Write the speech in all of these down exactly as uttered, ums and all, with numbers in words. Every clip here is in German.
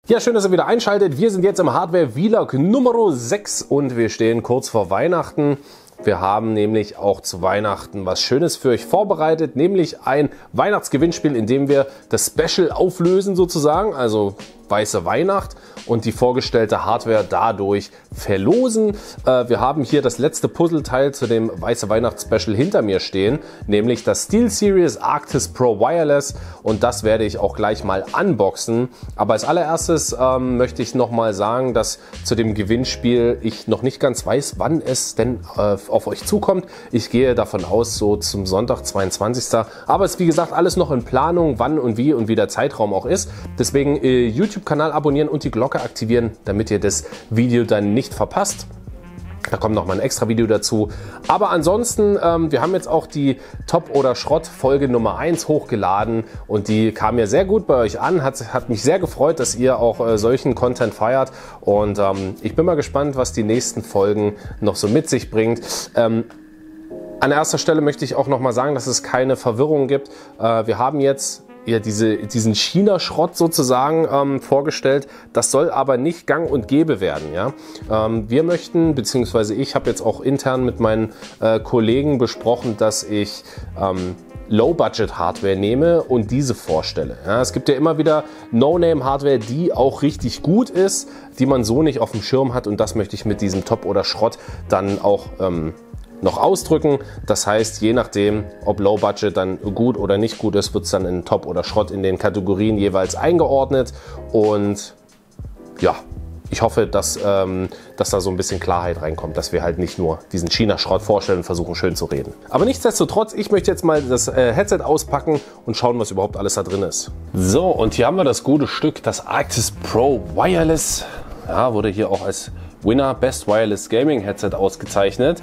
Ja, schön, dass ihr wieder einschaltet. Wir sind jetzt im Hardware-Vlog Nummer sechs und wir stehen kurz vor Weihnachten. Wir haben nämlich auch zu Weihnachten was Schönes für euch vorbereitet, nämlich ein Weihnachtsgewinnspiel, in dem wir das Special auflösen sozusagen, also Weiße Weihnacht, und die vorgestellte Hardware dadurch verlosen. Äh, wir haben hier das letzte Puzzleteil zu dem Weiße Weihnachts Special hinter mir stehen, nämlich das SteelSeries Arctis Pro Wireless, und das werde ich auch gleich mal unboxen. Aber als allererstes ähm, möchte ich noch mal sagen, dass zu dem Gewinnspiel ich noch nicht ganz weiß, wann es denn äh, auf euch zukommt. Ich gehe davon aus, so zum Sonntag, zweiundzwanzigsten Aber es ist wie gesagt alles noch in Planung, wann und wie und wie der Zeitraum auch ist. Deswegen äh, YouTube-Kanal abonnieren und die Glocke aktivieren, damit ihr das Video dann nicht verpasst. Da kommt noch mal ein extra Video dazu. Aber ansonsten, ähm, wir haben jetzt auch die Top oder Schrott Folge Nummer eins hochgeladen und die kam mir sehr gut bei euch an. Hat, hat mich sehr gefreut, dass ihr auch äh, solchen Content feiert. Und ähm, ich bin mal gespannt, was die nächsten Folgen noch so mit sich bringt. Ähm, an erster Stelle möchte ich auch noch mal sagen, dass es keine Verwirrung gibt. Äh, wir haben jetzt ja, diese, diesen China-Schrott sozusagen ähm, vorgestellt. Das soll aber nicht gang und gäbe werden. Ja? Ähm, wir möchten, beziehungsweise ich habe jetzt auch intern mit meinen äh, Kollegen besprochen, dass ich ähm, Low-Budget-Hardware nehme und diese vorstelle. Ja, es gibt ja immer wieder No-Name-Hardware, die auch richtig gut ist, die man so nicht auf dem Schirm hat, und das möchte ich mit diesem Top oder Schrott dann auch ähm, noch ausdrücken. Das heißt, je nachdem, ob Low Budget dann gut oder nicht gut ist, wird es dann in Top oder Schrott in den Kategorien jeweils eingeordnet. Und ja, ich hoffe, dass, ähm, dass da so ein bisschen Klarheit reinkommt, dass wir halt nicht nur diesen China-Schrott vorstellen und versuchen, schön zu reden. Aber nichtsdestotrotz, ich möchte jetzt mal das äh, Headset auspacken und schauen, was überhaupt alles da drin ist. So, und hier haben wir das gute Stück, das Arctis Pro Wireless. Ja, wurde hier auch als Winner Best Wireless Gaming Headset ausgezeichnet.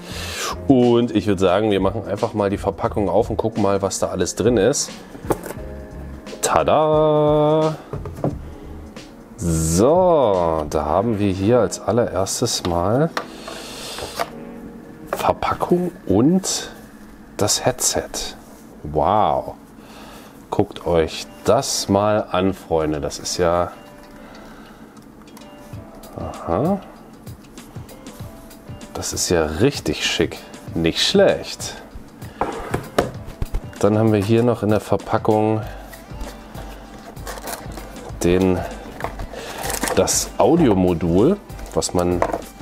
Und ich würde sagen, wir machen einfach mal die Verpackung auf und gucken mal, was da alles drin ist. Tada! So, da haben wir hier als allererstes mal Verpackung und das Headset. Wow! Guckt euch das mal an, Freunde. Das ist ja... Aha. Das ist ja richtig schick. Nicht schlecht. Dann haben wir hier noch in der Verpackung den, das Audiomodul, was man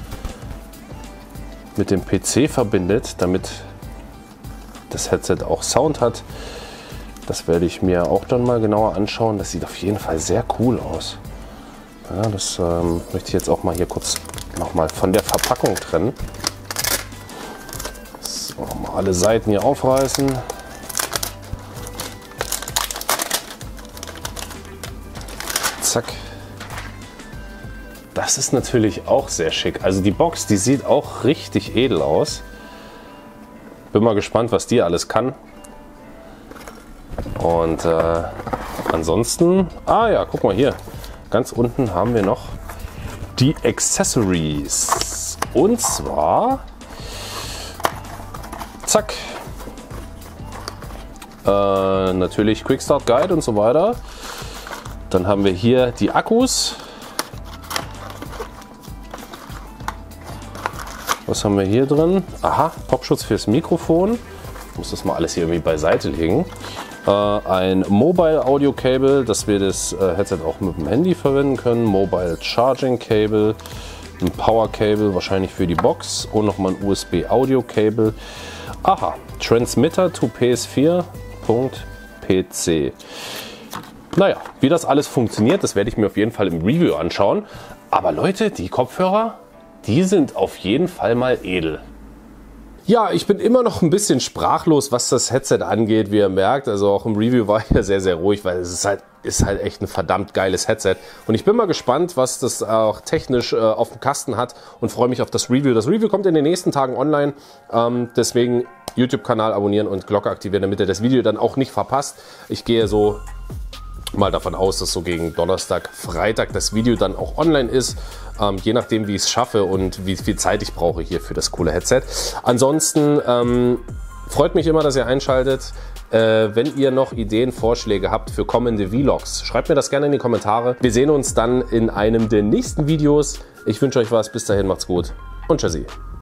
mit dem P C verbindet, damit das Headset auch Sound hat. Das werde ich mir auch dann mal genauer anschauen. Das sieht auf jeden Fall sehr cool aus. Ja, das ähm, möchte ich jetzt auch mal hier kurz noch mal von der Verpackung trennen. So, mal alle Seiten hier aufreißen. Zack. Das ist natürlich auch sehr schick. Also die Box, die sieht auch richtig edel aus. Bin mal gespannt, was die alles kann. Und äh, ansonsten, ah ja, guck mal hier. Ganz unten haben wir noch die Accessories. Und zwar, zack, äh, natürlich Quick Start Guide und so weiter. Dann haben wir hier die Akkus. Was haben wir hier drin? Aha, Popschutz fürs Mikrofon. Ich muss das mal alles hier irgendwie beiseite legen. Äh, ein Mobile Audio Cable, dass wir das äh, Headset auch mit dem Handy verwenden können. Mobile Charging Cable, ein Power Cable wahrscheinlich für die Box und nochmal ein U S B Audio Cable. Aha, Transmitter to P S vier Punkt P C. Naja, wie das alles funktioniert, das werde ich mir auf jeden Fall im Review anschauen. Aber Leute, die Kopfhörer, die sind auf jeden Fall mal edel. Ja, ich bin immer noch ein bisschen sprachlos, was das Headset angeht, wie ihr merkt. Also auch im Review war ich ja sehr, sehr ruhig, weil es ist halt, ist halt echt ein verdammt geiles Headset. Und ich bin mal gespannt, was das auch technisch äh, auf dem Kasten hat, und freue mich auf das Review. Das Review kommt in den nächsten Tagen online. Ähm, deswegen YouTube-Kanal abonnieren und Glocke aktivieren, damit ihr das Video dann auch nicht verpasst. Ich gehe so mal davon aus, dass so gegen Donnerstag, Freitag das Video dann auch online ist. Ähm, je nachdem, wie ich es schaffe und wie viel Zeit ich brauche hier für das coole Headset. Ansonsten ähm, freut mich immer, dass ihr einschaltet. Äh, wenn ihr noch Ideen, Vorschläge habt für kommende Vlogs, schreibt mir das gerne in die Kommentare. Wir sehen uns dann in einem der nächsten Videos. Ich wünsche euch was. Bis dahin, macht's gut und tschüssi.